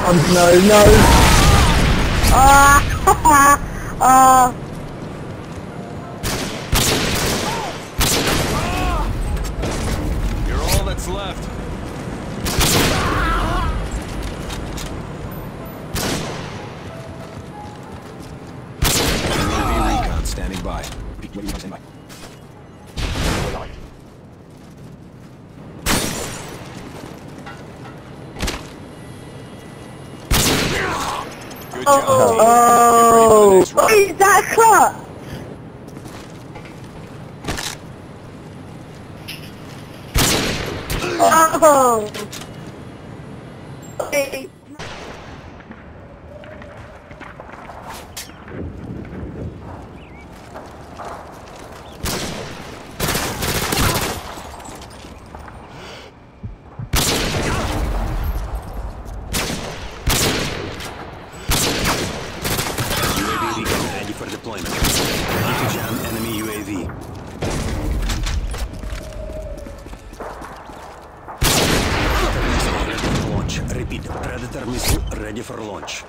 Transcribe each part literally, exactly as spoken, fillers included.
Oh, no, no. Ah, ah. You're all that's left. U A V recon standing by. Standing by. Good job. Oh, Get ready for the next round. is that a clutch? Oh. Okay. U A V recon ready for deployment. Need to jam enemy U A V. Launch. Repeat. Predator missile ready for launch.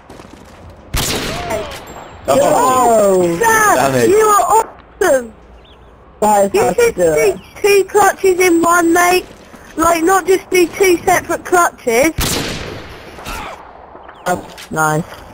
Oh, Sam, damn it. you are awesome. That is You how to should do do it. two clutches in one, mate. Like, not just do two separate clutches. That's nice.